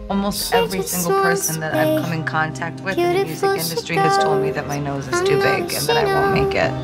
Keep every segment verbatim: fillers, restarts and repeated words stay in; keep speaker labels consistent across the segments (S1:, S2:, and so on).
S1: Almost every single person that I've come in contact with in the music industry has told me that my nose is too big and that I won't make it.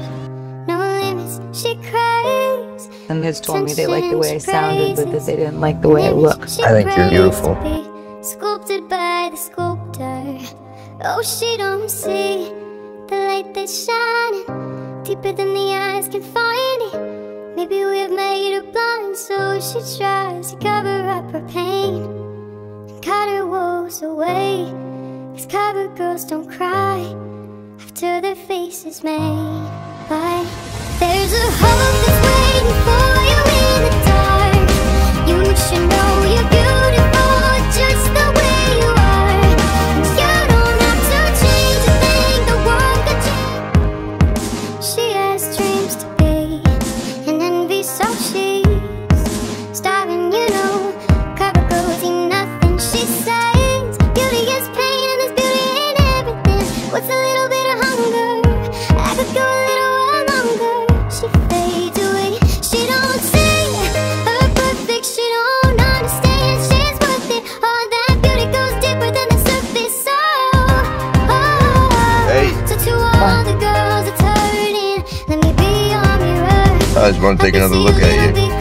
S1: And has told me they like the way I sounded, but that they didn't like the way I looked.
S2: I think you're beautiful.
S3: Sculpted by the sculptor. Oh, she don't see the light that's shining deeper than the eyes can find it. Maybe we've made her blind, so she tries to cover up her pain and cut her woes away. Cause covered girls don't cry after their face is made. But there's a hope that's waiting for you in the dark. You should know you're beautiful just the way you are. You don't have to change a thing, the world could change. She has dreams to be and envy, so she's starving, you know. Cover girls eat nothing, she says. Beauty is pain and there's beauty in everything. What's a little bit of hunger? I could go a little while longer. She fades away, she don't see her perfect, she don't understand she's worth it. All that beauty goes deeper than the surface. Oh, oh.
S2: Hey.
S3: So to all the girls that's hurting, let me be your mirror.
S2: I just want to take another look at you.